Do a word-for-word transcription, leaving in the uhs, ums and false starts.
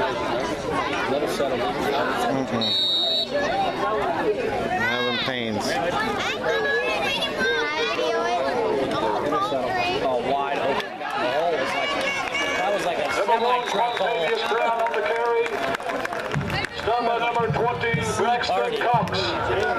Little settle. Mm-hmm. Having pains. Oh, wide open. The hole was like, that was like a semi-truck hole. Start by number twenty, Braxton Cox.